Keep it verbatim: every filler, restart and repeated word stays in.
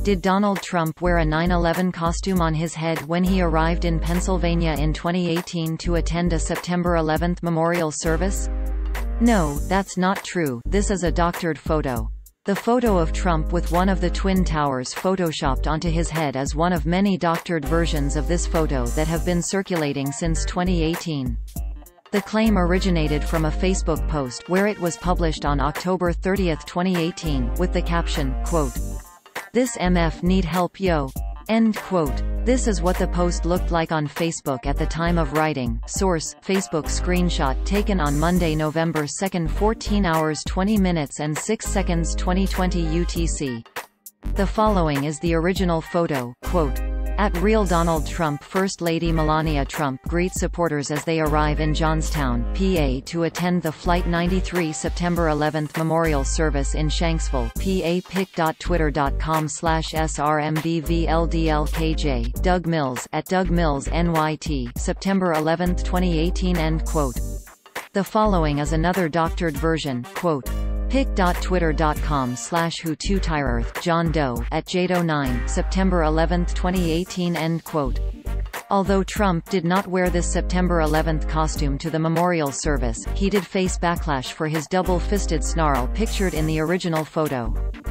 Did Donald Trump wear a nine eleven costume on his head when he arrived in Pennsylvania in twenty eighteen to attend a September eleventh memorial service? No, that's not true. This is a doctored photo. The photo of Trump with one of the Twin Towers photoshopped onto his head is one of many doctored versions of this photo that have been circulating since twenty eighteen. The claim originated from a Facebook post where it was published on October thirtieth twenty eighteen, with the caption, quote, "This M F need help yo." End quote. This is what the post looked like on Facebook at the time of writing. Source: Facebook screenshot taken on Monday, November second, fourteen hours twenty minutes and six seconds twenty twenty U T C. The following is the original photo, quote, "At Real Donald Trump First Lady Melania Trump greets supporters as they arrive in Johnstown, P A to attend the Flight ninety-three September eleventh memorial service in Shanksville, P A pic dot twitter dot com slash S R M B V L D L K J, Doug Mills, at Doug Mills N Y T, September eleventh twenty eighteen." End quote. The following is another doctored version, quote, pic dot twitter dot com slash who to Tyrearth, John Doe, at Jado nine, September eleventh twenty eighteen. End quote. Although Trump did not wear this September eleventh costume to the memorial service, he did face backlash for his double-fisted snarl pictured in the original photo.